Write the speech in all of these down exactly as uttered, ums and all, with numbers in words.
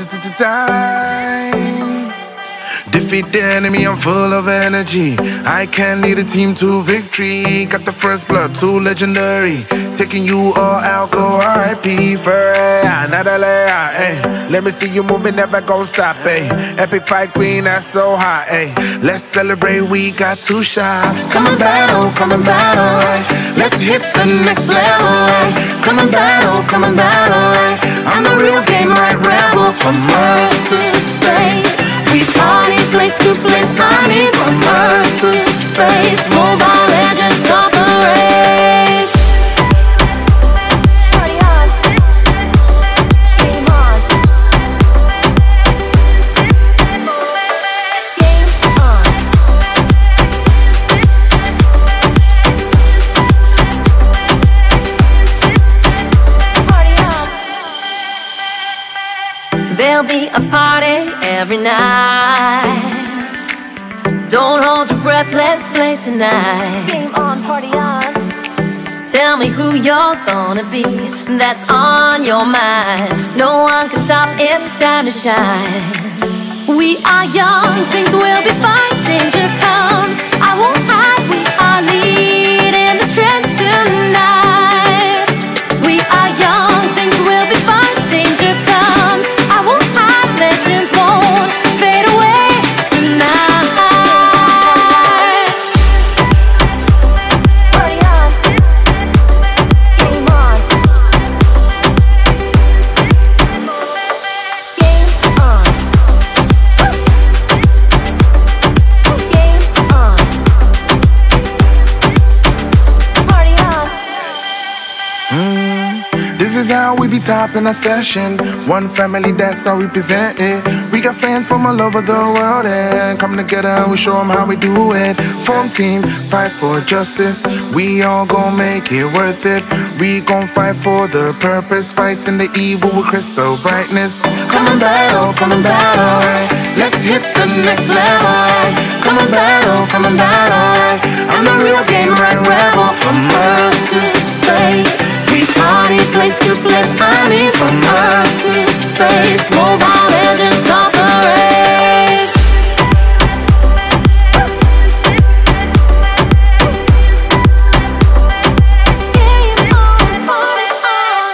time. Defeat the enemy, I'm full of energy. I can lead a team to victory. Got the first blood, too legendary. Taking you all out, go R I P for another layer, ayy. Let me see you moving, never gon' stop, ayy. Epic fight queen, that's so hot, ayy. Let's celebrate, we got two shots. Come and battle, come and battle, ayy. Let's hit the next level, ayy. Come and battle, come and battle, ayy. I'm the real game, right rebel. From Earth to space, we party, place to place, signing from Earth to space. Mobile Legends, start the race. Party on, game on, game on. Party on. There'll be a party every night. Don't hold your breath, let's play tonight. Game on, party on. Tell me who you're gonna be, that's on your mind. No one can stop, it's time to shine. We are young, things will be fine. Danger comes, I won't hide. We are leading the trends tonight. We are young, things will be fine. Danger comes, I won't hide. Legends won't fade away tonight. Party on, game on, game on, game on, party on. Mm, this is how we be topping a session. One family, that's how we present it. We got fans from all over the world and come together and we show them how we do it. Form team, fight for justice. We all gon' make it worth it. We gon' fight for the purpose. Fighting the evil with crystal brightness. Come and battle, come and battle, ay. Let's hit the next level, ay. Come and battle, come and battle, ay. I'm the real game, right rebel. From Earth to space, we party, place to place, signing from Earth to space. Mobile Legends, start the race. Game on, party on.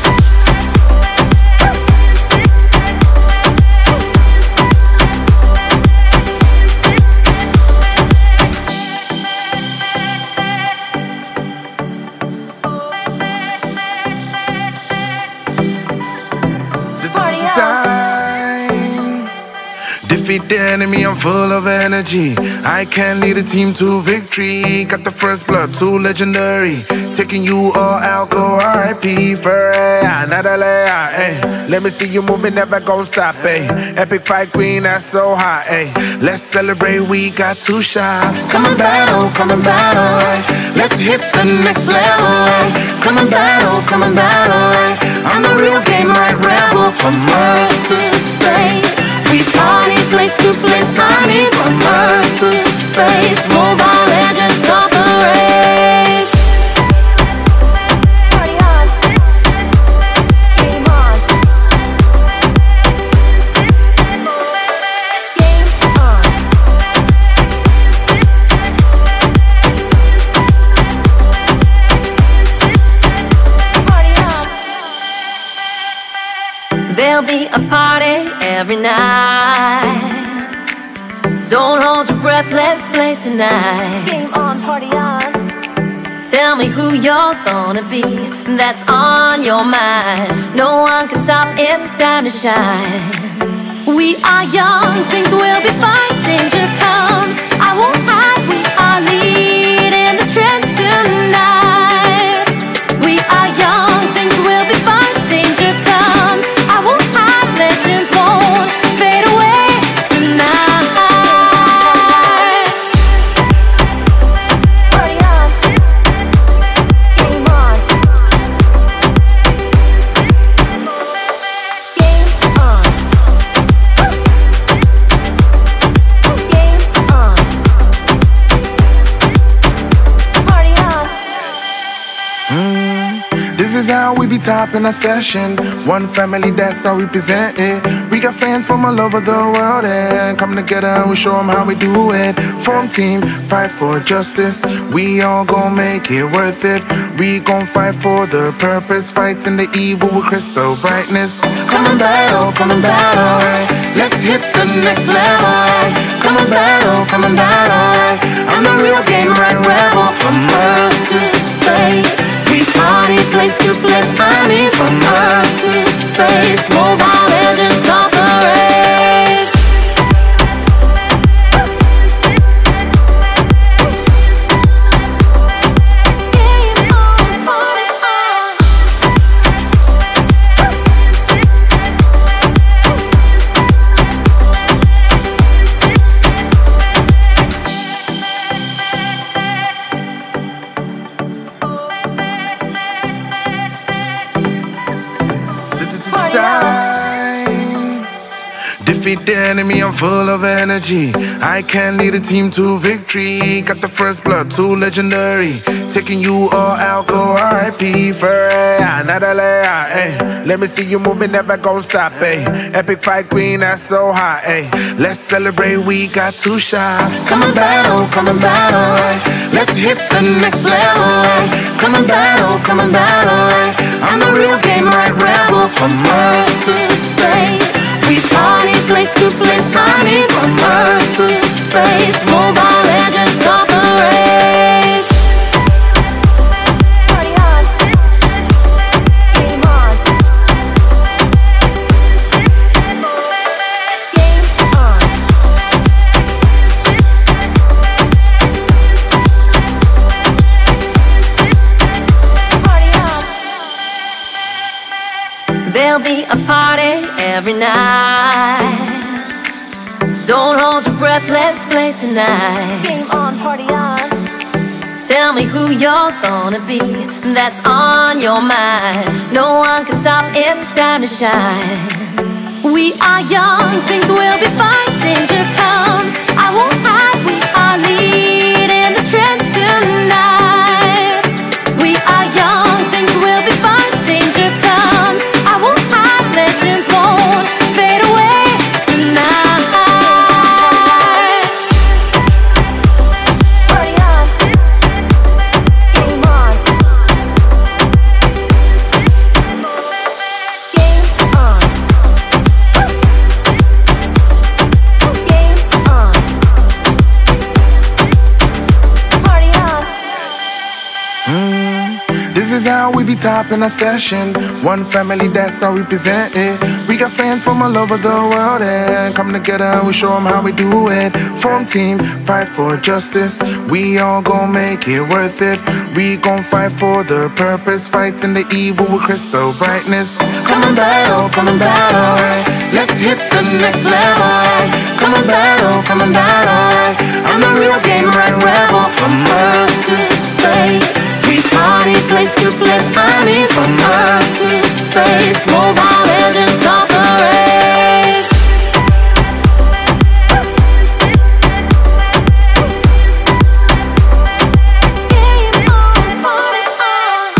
Party on. Time. Defeat the enemy, I'm full of energy. I can lead a team to victory. Got the first blood, too legendary. Taking you all out, go R I P for another layer, ayy. Let me see you moving, never gon' stop, ayy. Epic fight queen, that's so hot, ayy. Let's celebrate, we got two shots. Come and battle, come and battle, ayy. Let's hit the next level, ayy. Come and battle, come and battle, ayy. I'm the real game, right rebel. From Earth to space, we party, place to place, signing from Earth to space. Mobile Legends, start the race. Party on, game on, game on, party on. There'll be a party every night. Don't hold your breath, let's play tonight. Game on, party on. Tell me who you're gonna be, that's on your mind. No one can stop, it's time to shine. We are young, things will be fine. Danger comes, I won't hide. We are leading the trends tonight. We are young, things will be fine. Danger comes, I won't hide. Legends won't fade away tonight. Party on, game on, game on, game on, party on. Mm, this is how we be topping a session. One family, that's how we present it. We We got fans from all over the world and come together, we show them how we do it. Form team, fight for justice. We all gon' make it worth it. We gon' fight for the purpose, fighting the evil with crystal brightness. Come and battle, come and battle, ay. Let's hit the next level, ay. Come and battle, come and battle, ay. I'm the real game right rebel. From Earth to space, we party place to place. I mean from Earth to space, Mobile Legends start the race. Game on, party on. Defeat the enemy, I'm full of energy. I can lead a team to victory. Got the first blood, too legendary. Taking you all out, go R I P forever. Another layer, ayy. Let me see you moving, never gon' stop, ayy. Epic fight queen, that's so hot, ayy. Let's celebrate, we got two shots. Come and battle, come and battle, ayy. Let's hit the next level, ayy. Come and battle, come and battle, ayy. I'm the real game right rebel. From Earth to space, we party place to place. I mean from Earth to space, Mobile Legends start the race. Party on, game on, game on. Party on. There'll be a party every night. Don't hold your breath, let's play tonight. Game on, party on. Tell me who you're gonna be, that's on your mind. No one can stop, it's time to shine. We are young, things will be fine. Danger comes, I won't hide. We are leading the trends tonight. We are young, things will be fine. Danger comes, I won't hide. Legends won't fade away tonight. Party on, game on, game on, game on, party on. Mm, this is how we be topping our session. One family, that's how we present it. We got fans from all over the world and come together, we show them how we do it. Form team, fight for justice. We all gon' make it worth it. We gon' fight for the purpose, fighting the evil with crystal brightness. Come and battle, come and battle, ay. Let's hit the next level, ay. Come and battle, come and battle, ay. I'm the real game right rebel. From Earth to space, we party place to place. I mean from Earth to space, Mobile Legends start the race. Game on, party on.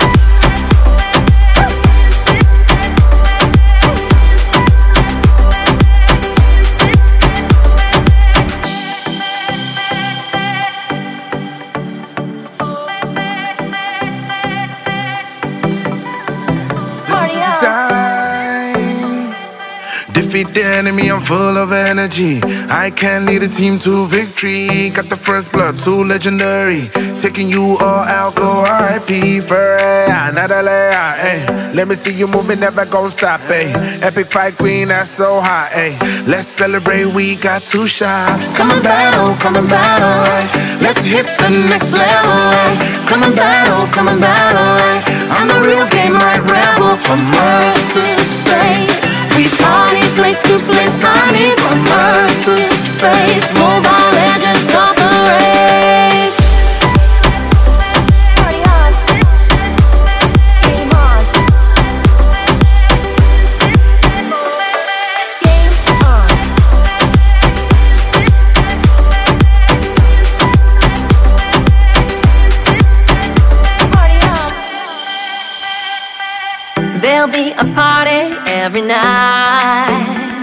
Party on. Time. Defeat the enemy, I'm full of energy. I can lead a team to victory. Got the first blood, too legendary. Taking you all out, go R I P forever. Another layer, ayy. Let me see you moving, never gon' stop, ayy. Epic fight queen, that's so hot, ayy. Let's celebrate, we got two shots. Come and battle, come and battle, ayy. Let's hit the next level, ayy. Come and battle, come and battle, ayy. I'm the real game right rebel. From Earth to space, we party place to place. I mean from Earth to space, Mobile Legends start the race. Party on, game on, game on. Party on. There'll be a party every night.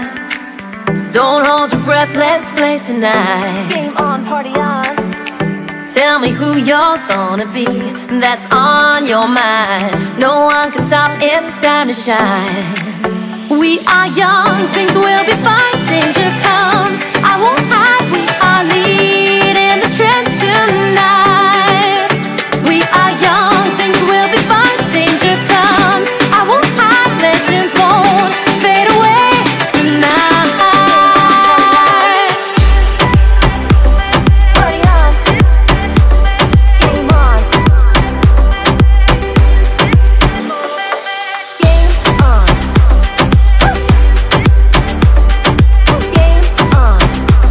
Don't hold your breath, let's play tonight. Game on, party on. Tell me who you're gonna be, that's on your mind. No one can stop, it's time to shine. We are young, things will be fine. Danger comes, I won't hide. We are leading the trend tonight. We are young, things will be fine. Danger comes, I won't hide. Legends won't fade away tonight. Party on. Game on. Game on. Game on.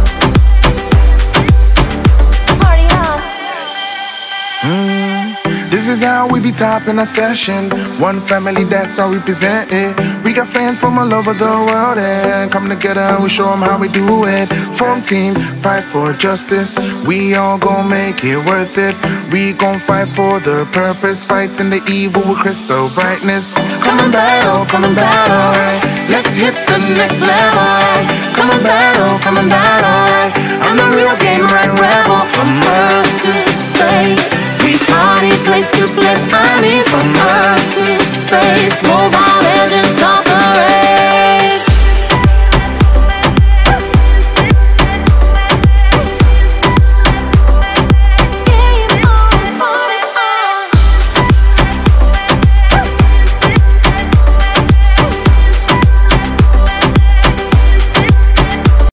Party on. This is how we be topping a session. One family, that's how we present it. We got fans from all over the world and come together and we show them how we do it. Form team, fight for justice. We all gon' make it worth it. We gon' fight for the purpose. Fighting the evil with crystal brightness. Come and battle, come and battle, ay. Let's hit the next level, ay. Come and battle, come and battle, ay. I'm the real game right rebel. From Earth to space.